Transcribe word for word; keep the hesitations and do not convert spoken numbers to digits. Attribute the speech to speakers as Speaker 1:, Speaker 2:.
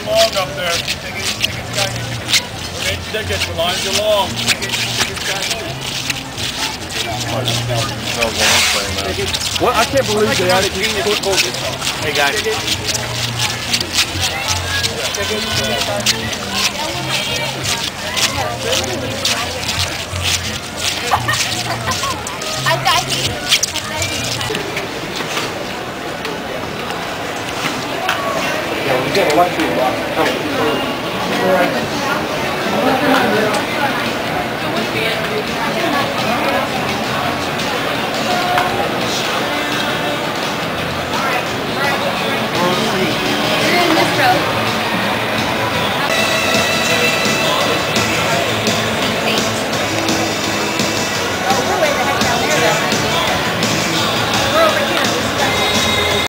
Speaker 1: long up there. Eight tickets, the lines are long.
Speaker 2: What? I can't believe they actually put both.
Speaker 3: Hey guys.
Speaker 4: I got you.
Speaker 2: Yeah, we got a luxury box.
Speaker 4: It would be.